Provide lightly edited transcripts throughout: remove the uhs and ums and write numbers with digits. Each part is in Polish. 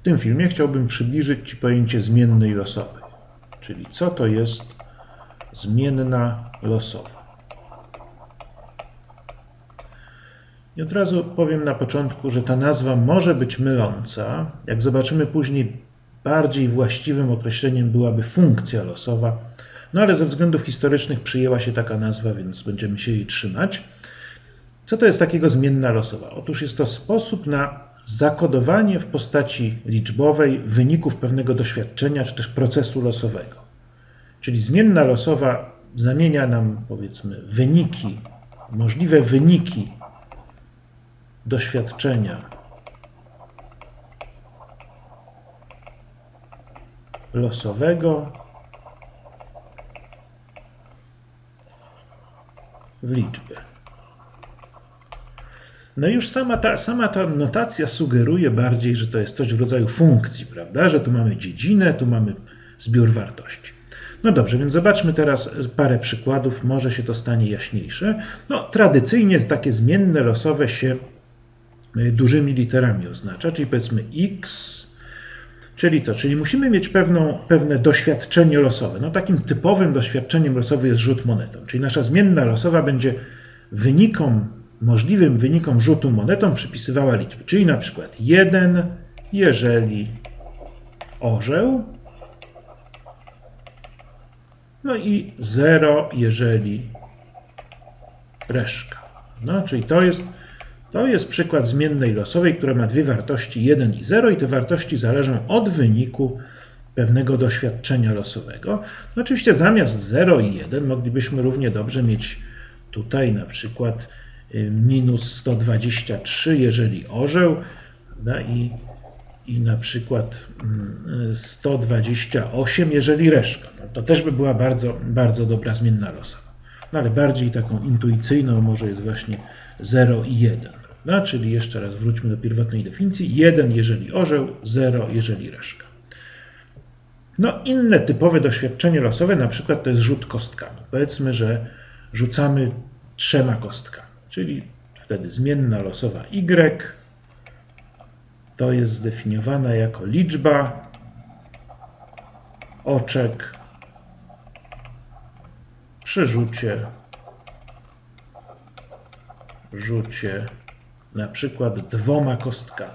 tym filmie chciałbym przybliżyć Ci pojęcie zmiennej losowej, czyli co to jest zmienna losowa. I od razu powiem na początku, że ta nazwa może być myląca. Jak zobaczymy później, bardziej właściwym określeniem byłaby funkcja losowa, no ale ze względów historycznych przyjęła się taka nazwa, więc będziemy się jej trzymać. Co to jest takiego zmienna losowa? Otóż jest to sposób na zakodowanie w postaci liczbowej wyników pewnego doświadczenia czy też procesu losowego. Czyli zmienna losowa zamienia nam, powiedzmy, wyniki, możliwe wyniki doświadczenia losowego w liczbę. No już sama ta notacja sugeruje bardziej, że to jest coś w rodzaju funkcji, prawda? Że tu mamy dziedzinę, tu mamy zbiór wartości. No dobrze, więc zobaczmy teraz parę przykładów, może się to stanie jaśniejsze. No, tradycyjnie takie zmienne losowe się dużymi literami oznacza, czyli powiedzmy x, czyli co? Czyli musimy mieć pewne doświadczenie losowe. No takim typowym doświadczeniem losowym jest rzut monetą, czyli nasza zmienna losowa będzie możliwym wynikom rzutu monetą przypisywała liczby, czyli na przykład 1, jeżeli orzeł, no i 0, jeżeli reszka. No, czyli to jest przykład zmiennej losowej, która ma dwie wartości 1 i 0 i te wartości zależą od wyniku pewnego doświadczenia losowego. No, oczywiście zamiast 0 i 1 moglibyśmy równie dobrze mieć tutaj na przykład minus 123, jeżeli orzeł, prawda? I na przykład 128, jeżeli reszka. No, to też by była bardzo, bardzo dobra zmienna losowa. No, ale bardziej taką intuicyjną może jest właśnie 0 i 1. Prawda? Czyli jeszcze raz wróćmy do pierwotnej definicji. 1, jeżeli orzeł, 0, jeżeli reszka. No, inne typowe doświadczenie losowe na przykład to jest rzut kostkami. Powiedzmy, że rzucamy 3 kostkami. Czyli wtedy zmienna losowa y to jest zdefiniowana jako liczba oczek przy rzucie na przykład 2 kostkami.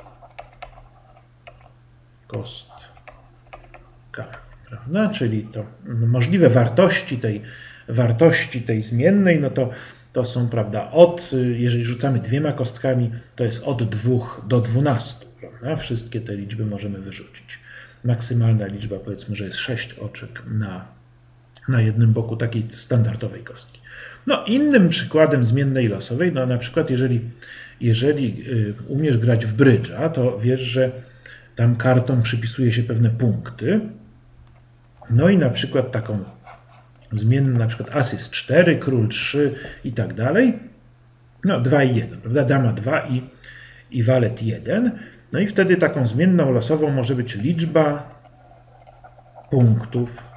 Prawda? Czyli to możliwe wartości tej zmiennej, no to są, prawda, jeżeli rzucamy 2 kostkami, to jest od 2 do 12, prawda? Wszystkie te liczby możemy wyrzucić. Maksymalna liczba, powiedzmy, że jest 6 oczek na jednym boku takiej standardowej kostki. No, innym przykładem zmiennej losowej, no na przykład jeżeli umiesz grać w brydża, to wiesz, że tam kartom przypisuje się pewne punkty. No i na przykład taką zmienną, na przykład as jest 4, król 3 i tak dalej. No 2 i 1, prawda? Dama 2 i walet 1. No i wtedy taką zmienną losową może być liczba punktów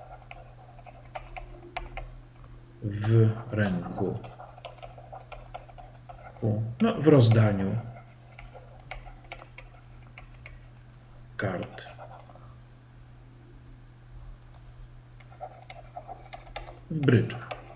w ręku, no, w rozdaniu kart w brydża.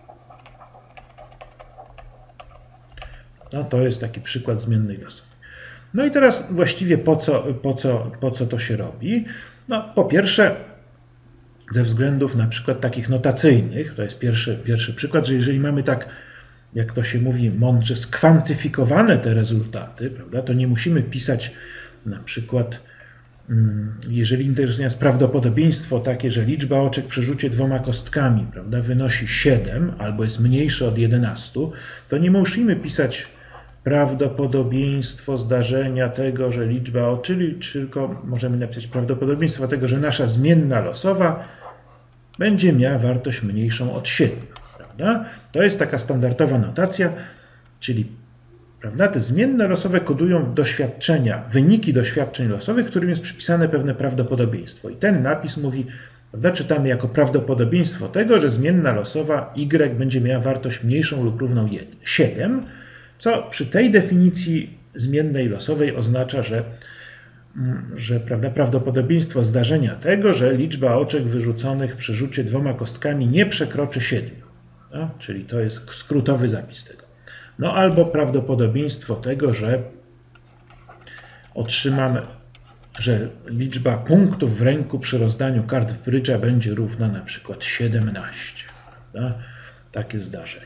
No, to jest taki przykład zmiennej losowej. No i teraz właściwie po co to się robi? No, po pierwsze, ze względów na przykład takich notacyjnych, to jest pierwszy przykład, że jeżeli mamy tak, jak to się mówi mądrze, skwantyfikowane te rezultaty, prawda, to nie musimy pisać na przykład, jeżeli interesuje nas prawdopodobieństwo takie, że liczba oczek przy rzucie 2 kostkami, prawda, wynosi 7 albo jest mniejsze od 11, to nie musimy pisać prawdopodobieństwo zdarzenia tego, że liczba oczek, tylko możemy napisać prawdopodobieństwo tego, że nasza zmienna losowa będzie miała wartość mniejszą od 7. Prawda? To jest taka standardowa notacja, czyli, prawda, te zmienne losowe kodują doświadczenia, wyniki doświadczeń losowych, którym jest przypisane pewne prawdopodobieństwo. I ten napis mówi, prawda, czytamy jako prawdopodobieństwo tego, że zmienna losowa y będzie miała wartość mniejszą lub równą 7, co przy tej definicji zmiennej losowej oznacza, że prawda, prawdopodobieństwo zdarzenia tego, że liczba oczek wyrzuconych przy rzucie 2 kostkami nie przekroczy 7. No, czyli to jest skrótowy zapis tego. No albo prawdopodobieństwo tego, że otrzymam, że liczba punktów w ręku przy rozdaniu kart w brydża będzie równa na przykład 17. Prawda? Takie zdarzenie.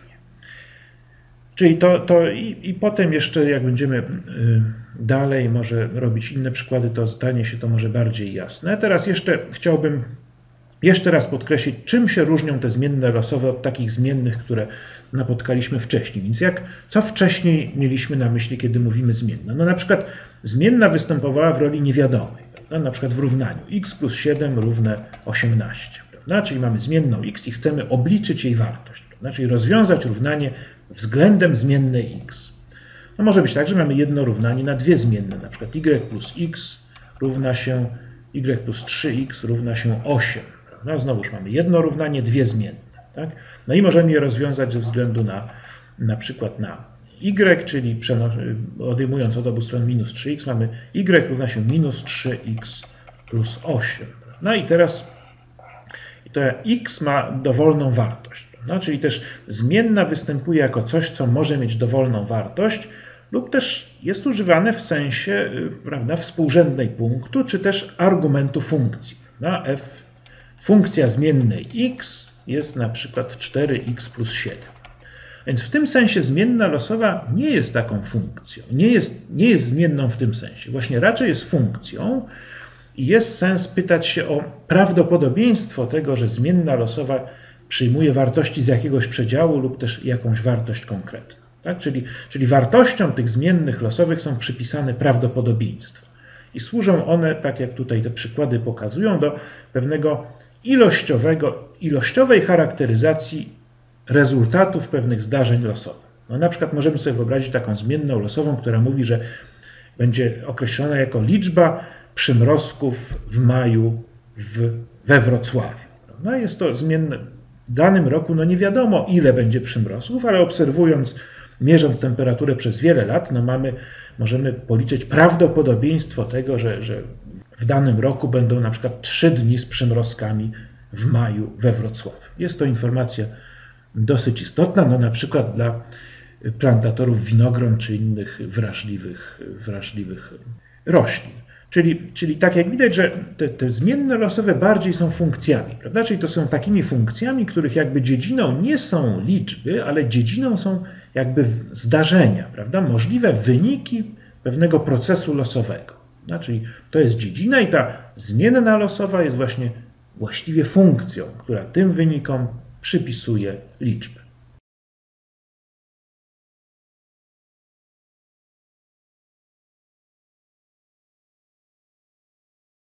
Czyli i potem jeszcze jak będziemy dalej może robić inne przykłady, to stanie się to może bardziej jasne. Teraz jeszcze chciałbym jeszcze raz podkreślić, czym się różnią te zmienne losowe od takich zmiennych, które napotkaliśmy wcześniej. Więc co wcześniej mieliśmy na myśli, kiedy mówimy zmienna? No na przykład zmienna występowała w roli niewiadomej, prawda? Na przykład w równaniu x plus 7 równe 18. Prawda? Czyli mamy zmienną x i chcemy obliczyć jej wartość, prawda? Czyli rozwiązać równanie względem zmiennej x. No może być tak, że mamy jedno równanie na dwie zmienne, na przykład y plus x równa się y plus 3x równa się 8. No, znowuż mamy jedno równanie, dwie zmienne. Tak? No i możemy je rozwiązać ze względu na przykład na y, czyli odejmując od obu stron minus 3x, mamy y równa się minus 3x plus 8. No i teraz to x ma dowolną wartość. No, czyli też zmienna występuje jako coś, co może mieć dowolną wartość lub też jest używane w sensie, prawda, współrzędnej punktu, czy też argumentu funkcji. No, funkcja zmiennej x jest na przykład 4x plus 7. Więc w tym sensie zmienna losowa nie jest taką funkcją, nie jest zmienną w tym sensie. Właśnie raczej jest funkcją i jest sens pytać się o prawdopodobieństwo tego, że zmienna losowa przyjmuje wartości z jakiegoś przedziału lub też jakąś wartość konkretną. Tak? Czyli wartościom tych zmiennych losowych są przypisane prawdopodobieństwa. I służą one, tak jak tutaj te przykłady pokazują, do pewnego ilościowej charakteryzacji rezultatów pewnych zdarzeń losowych. No, na przykład możemy sobie wyobrazić taką zmienną losową, która mówi, że będzie określona jako liczba przymrozków w maju we Wrocławiu. No, jest to zmienne. W danym roku no nie wiadomo, ile będzie przymrozków, ale obserwując, mierząc temperaturę przez wiele lat, no możemy policzyć prawdopodobieństwo tego, że w danym roku będą na przykład 3 dni z przymrozkami w maju we Wrocławiu. Jest to informacja dosyć istotna, no na przykład dla plantatorów winogron czy innych wrażliwych roślin. Czyli tak jak widać, że te zmienne losowe bardziej są funkcjami, prawda? Czyli to są takimi funkcjami, których jakby dziedziną nie są liczby, ale dziedziną są jakby zdarzenia, prawda? Możliwe wyniki pewnego procesu losowego. Czyli to jest dziedzina i ta zmienna losowa jest właściwie funkcją, która tym wynikom przypisuje liczbę.